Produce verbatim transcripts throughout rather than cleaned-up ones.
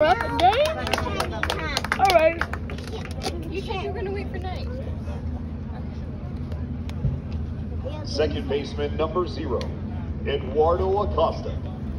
about the game? All right. You said you were gonna wait for night. Second baseman number zero, Eduardo Acosta.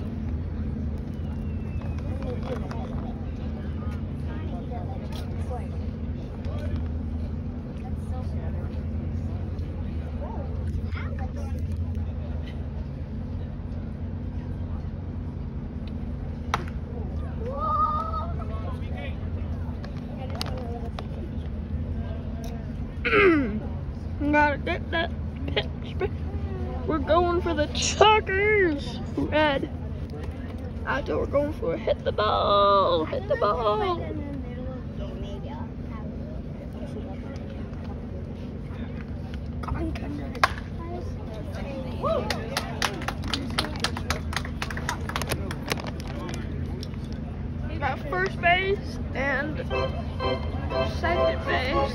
Gotta get that pitch. We're going for the Chuckers. Red. I thought we're going for a hit the ball. Hit the ball. Got first base and second base.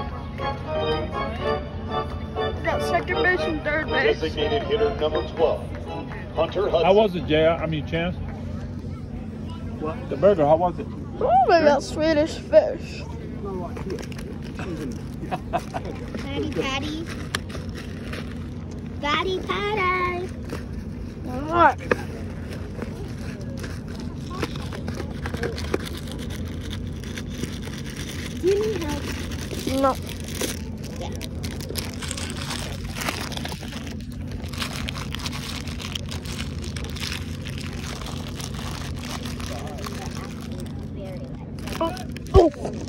Got second base and third base. Designated hitter number twelve, Hunter Hudson. How was it, Jay? I mean, Chance? What? The burger, how was it? Oh, they got Swedish fish. Patty, patty. Patty, patty. Alright. Do you need help? No. Oh, oh.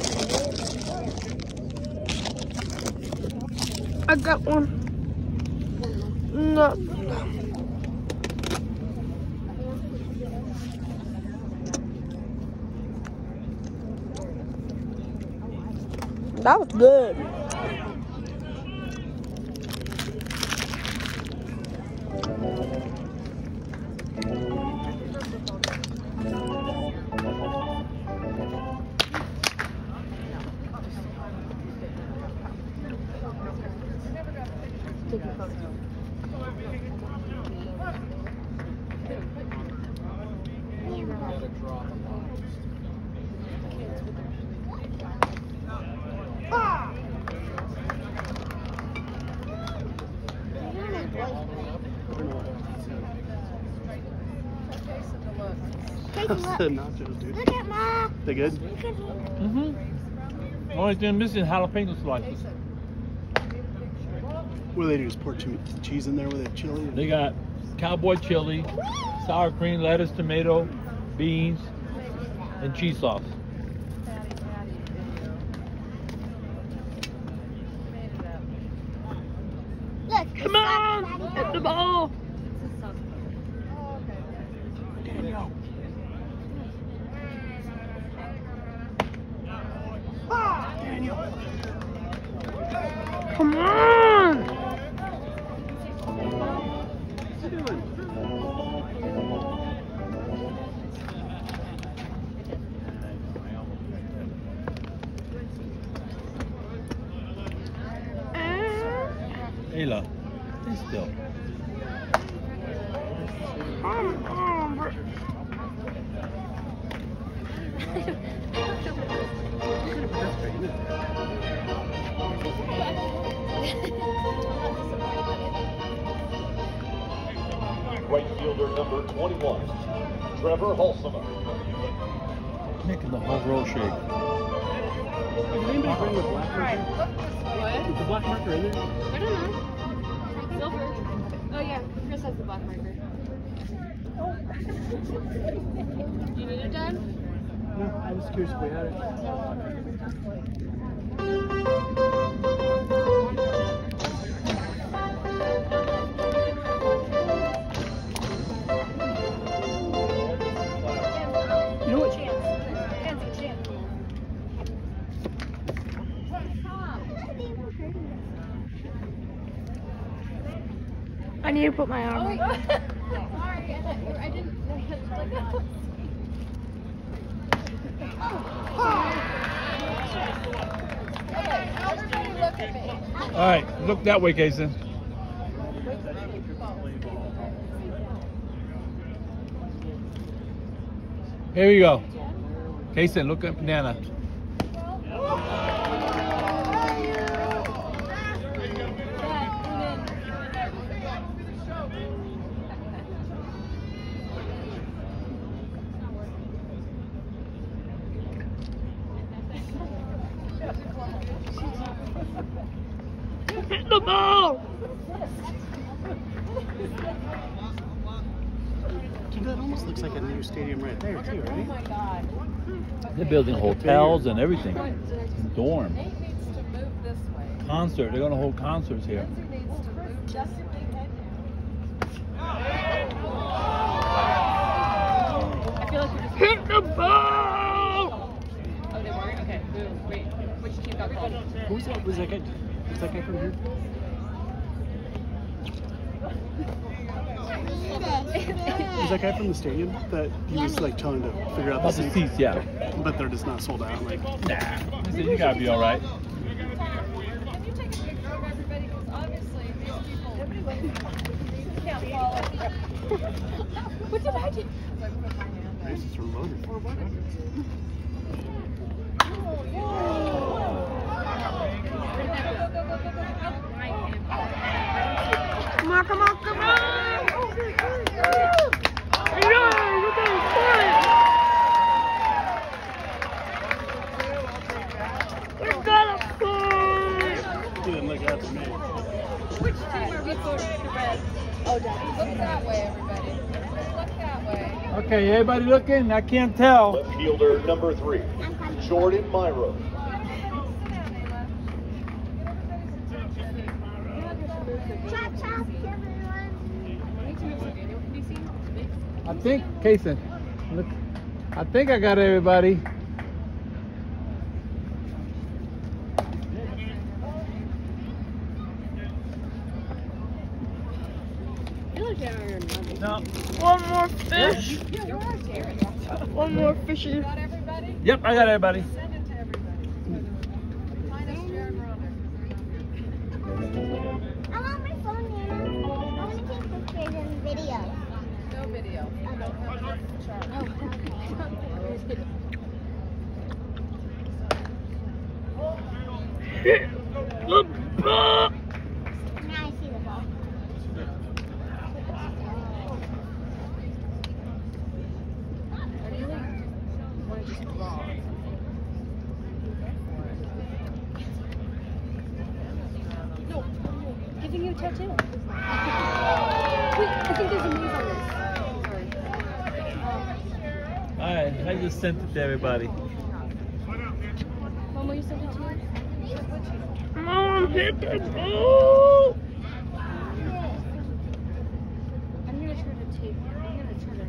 I got one. No. That was good. Nachos, dude. Look at Ma. They good? Mm-hmm. Only thing missing jalapeno slices. What do they do? Just pour che- cheese in there with a chili? They got cowboy chili, sour cream, lettuce, tomato, beans, and cheese sauce. Look. Come on! Hit the ball! Daniel. Daniel. Come on! What's he doing? Ayla, stay still. Come on, bro. Right fielder number twenty-one, Trevor Halsema. Making the whole row shake. Did anybody bring the black marker? What? Is the black marker in there? I don't know. Silver. Oh yeah, Chris has the black marker. You need it done? No, I was curious if we had it. You know what? I need to put my arm on. Sorry, I thought you were, I didn't know you had to like that. Okay, everybody look at me. All right, look that way, Kason. Here we go. Kason, look at banana. Hit the ball! Dude, that almost looks like a new stadium right there, too, right? They're building hotels and everything. Dorm. Nate needs to move this way. Concert. They're gonna hold concerts here. Lindsay needs to move just a big head down. I feel like you're just Hit the ball! Oh, they weren't? Okay, move. Wait. Which team got called? Who's that? Was that guy? Was that guy from here? Was that guy from the stadium that he was like telling to figure out the About the seats? seats, yeah. But they're just not sold out. Like, Nah. He said, you gotta be all right. Can you take a picture of everybody? Because obviously these people can't follow. What did I do? I put my hand there. this is reloaded. Or what did you do? Come on, come on, come on! Yeah, you got a point! We got a point! Didn't look out to me. Which team are we voting the red? Oh, Daddy. Look that way, everybody. Look that way. Okay, everybody looking? I can't tell. Left fielder number three, Jordan Myro. I think, Kason, look, I think I got everybody. No. One more fish! One more fishy. Got everybody? Yep, I got everybody. Send it to everybody. Minus Jared Ronner. I want my phone here. I want to take pictures and videos. No video. I don't have enough to charge. Hit the ball! Now I see the ball. Want to just draw? No, giving you a tattoo. Wait, I think there's a maze on this. All right, I just sent it to everybody. Mom, will you send it to me? Come on, hit the ball! I'm gonna try to tape. I'm gonna try to.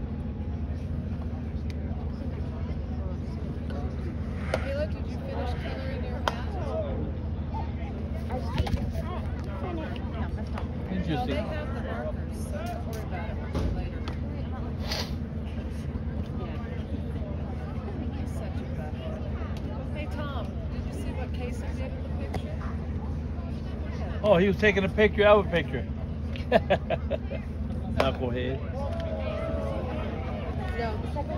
Kayla, did you finish coloring your hat? No, they Interesting. have the markers, so don't worry about it. We'll do it later. Yeah. Such a bad. Hey, Tom, did you see what Casey did in the picture? Oh, he was taking a picture of a picture. Knucklehead. No.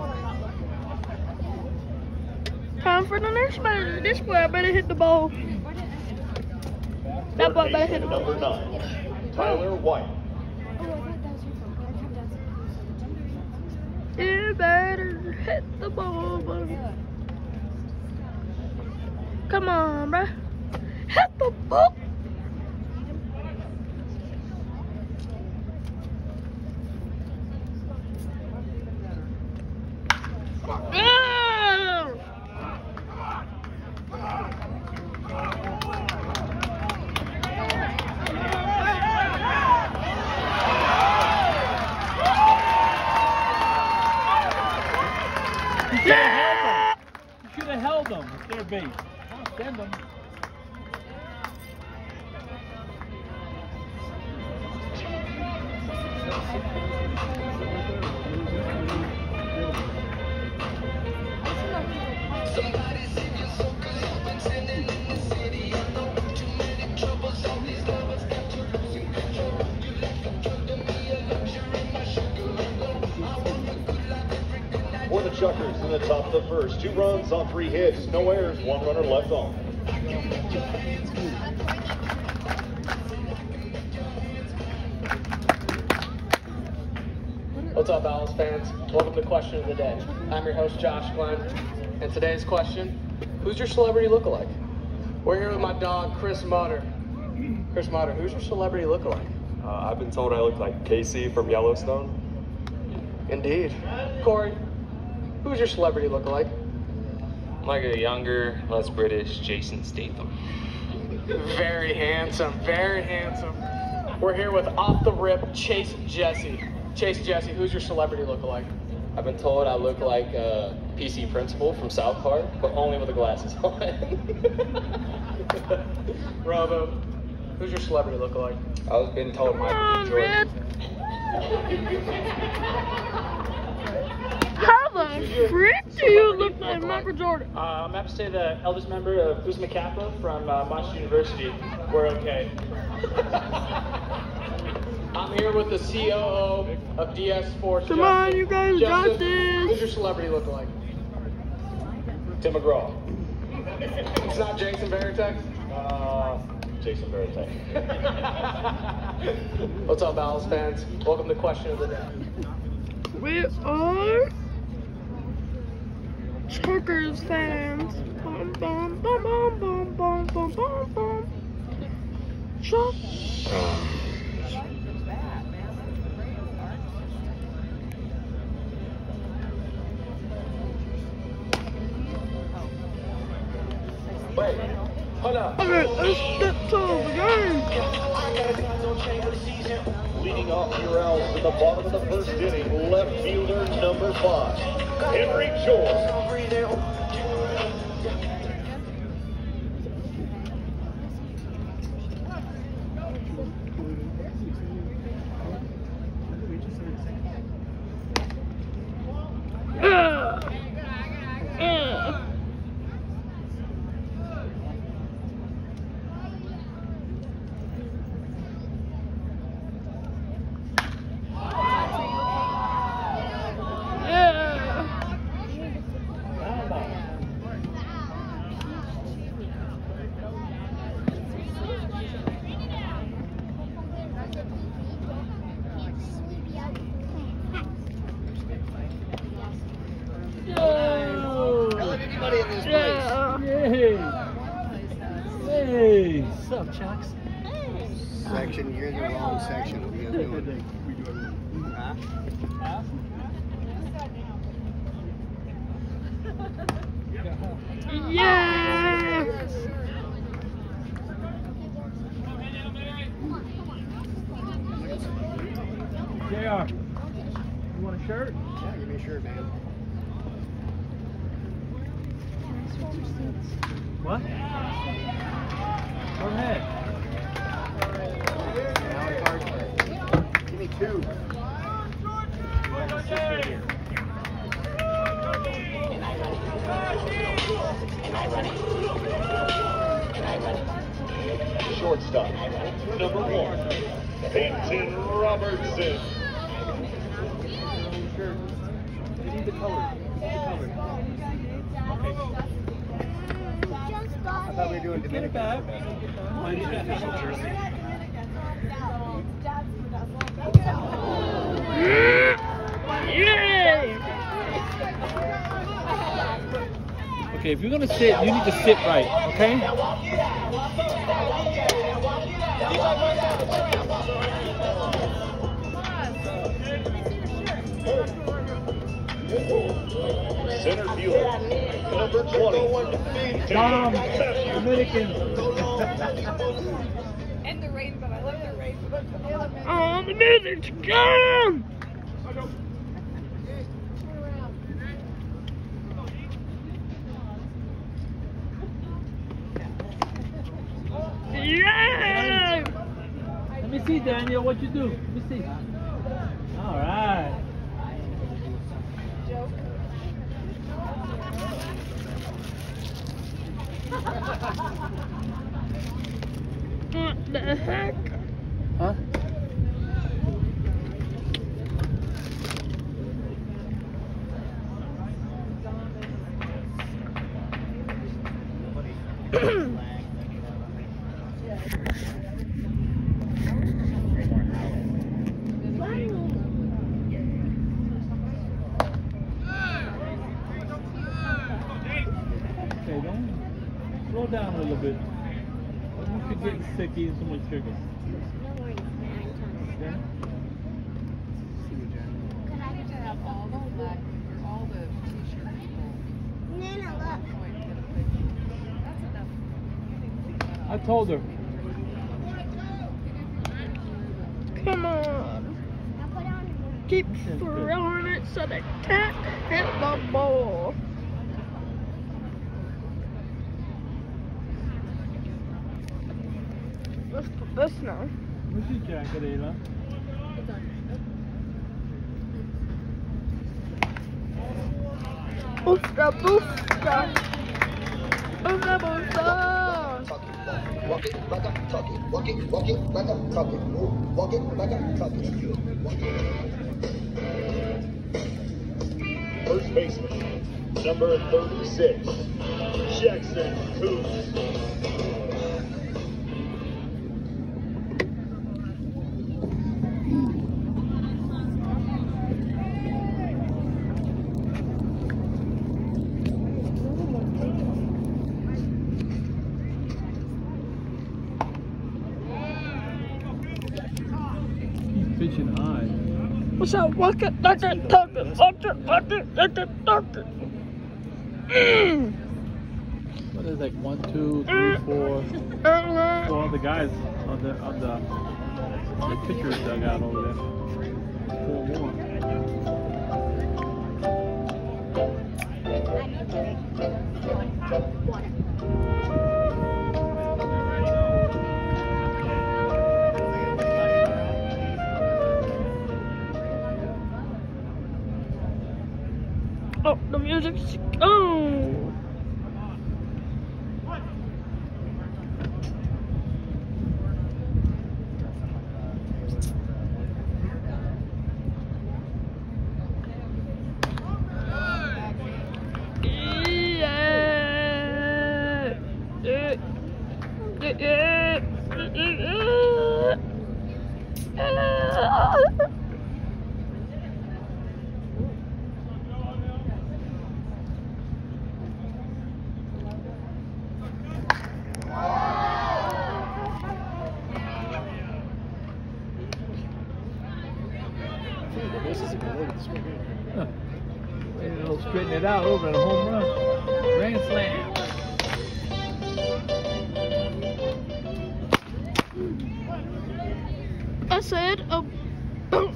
Time for the next man. This boy better hit the ball. That boy better hit the ball. Number nine, Tyler White. Oh, I thought that was your phone. I kept asking. You better hit the ball, buddy. Come on, bruh. Hit the ball. Ah! Yeah! You should have held them. It's their base. I'll send them. For the Chuckers, in the top of the first. Two runs on three hits, no errors, one runner left on. What's up, Owls fans? Welcome to Question of the Day. I'm your host, Josh Glenn, and today's question, who's your celebrity lookalike? We're here with my dog, Chris Mutter. Chris Mutter, who's your celebrity lookalike? Uh, I've been told I look like Casey from Yellowstone. Indeed. Corey, who's your celebrity lookalike? I'm like a younger, less British Jason Statham. Very handsome, very handsome. We're here with off the rip Chase Jesse. Chase Jesse, who's your celebrity lookalike? I've been told I look like a P C principal from South Park, but only with the glasses on. Robo, who's your celebrity lookalike? I was being told Michael B. Jordan. How the frick do you look like Michael Jordan? Uh, I'm happy to say the eldest member of Uzma Kappa from uh, Monash University. We're okay. I'm here with the C O O of D S Sports. Come Justin. on, you guys got Justin, this. who's your celebrity lookalike? Tim McGraw. It's not Jason Veritek? Uh, Jason Veritek. What's up, Owls fans? Welcome to Question of the Day. We are Chuckers fans. Bum, bum, bum, bum, bum, bum, bum, bum, bum. Chuck. Wait, hold up. Okay, let's get to the game. Leading off your Owls in the bottom of the first inning, left fielder number five, Henry George. Hey, what's up, Chucks? Section, you're in the wrong section. What are you doing? Huh? Yeah! J R, you want a shirt? Yeah, give me a shirt, man. What? Go ahead. Give me two. Shortstop, number one, Peyton Robertson. You need the color. You need the color. I thought we were doing Dominican. Mine is an official jersey. Okay, if you're gonna sit, you need to sit right, okay? Center fielder, number twenty, Tom, Dominican. And the rainbow. I love the rainbow. Oh, the music's gone! Yeah! Let me see, Daniel, what you do. Let me see. All right. What the heck? Huh? Okay, don't slow down a little bit. You could get sick eating so much sugar. Okay? All the black, all the t-shirt people. Nana, look. That's enough. I told her. Come on. Keep throwing it so they can't hit the ball. Let's put this now. Where's your jacket, Ayla? Booska, booska. Booska, booska. Walk it like I'm talking. Walk it, walk it like I'm talking. Walk it like I'm talking. Walk it. First baseman, number thirty-six, Jackson Coops. Pitching high. What's up? Walk it, walk it, talk it, walk it, walk it, walk it, talk it. Mm. What is like one, two, three, four, four other guys on the on the the pitcher's dugout over there. Four more. Oh, the music's oh. Huh. They'll straighten it out over at a home run. Grand slam. I said a boom.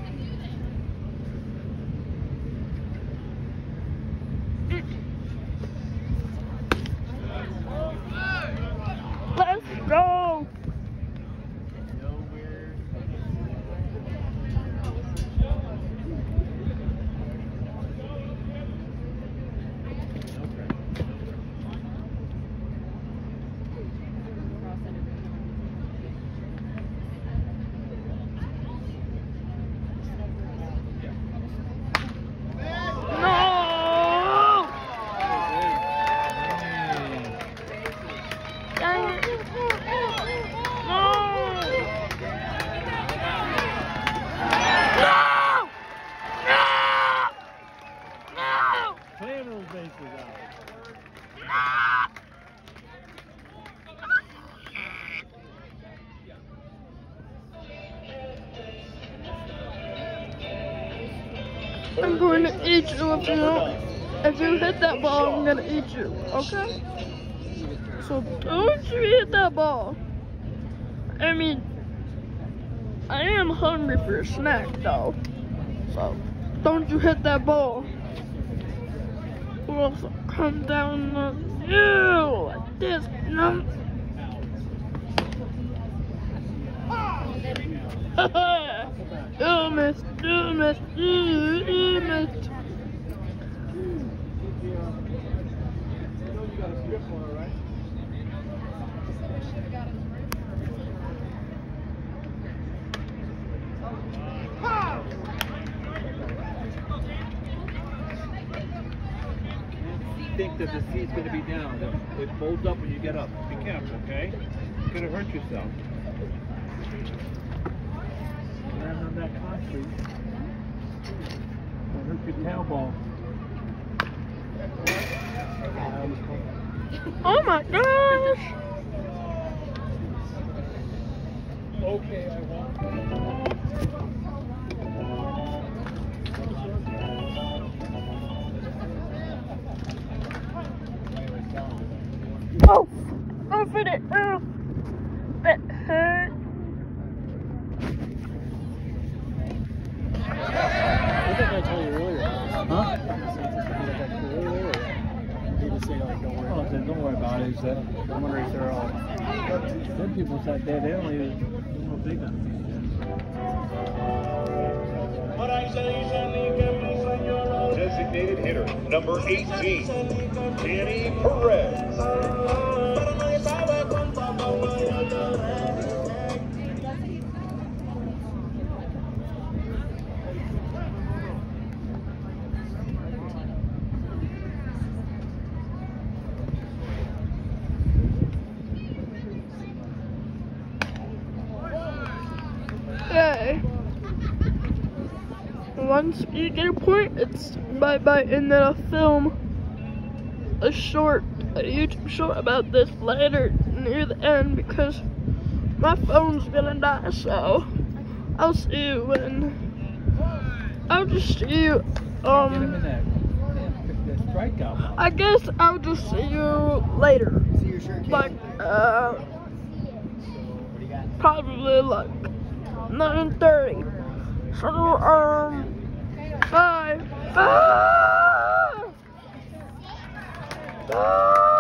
Let's go. Clear those bases out. I'm going to eat you if you don't. If you hit that ball, I'm gonna eat you. Okay? So don't you hit that ball. I mean, I am hungry for a snack though. So don't you hit that ball. Or else I'll come down on you like this. No. You missed, you missed, you, you missed. think that the seat's going to be down. It, it folds up when you get up. Be careful, okay? You're going to hurt yourself. Land on that concrete. Don't hurt your tailbone. Oh my gosh! Okay, I won't. Oh! Open it! Oh! That hurt. What did I tell you earlier? Huh? He just say like don't worry Oh, about then it. don't worry about it. He said. I'm wondering if they're all. Some people sat there, they don't even know big enough. Designated hitter, number eighteen, Danny Perez. Okay. Once you get a point, it's bye bye, and then I'll film a short, a YouTube short about this later near the end because my phone's gonna die. So I'll see you when. I'll just see you. Get him in Um, that, that strikeout. I guess I'll just see you later. See your shirt, Like, uh, probably like nine thirty. So, um, bye. Bye. Bye.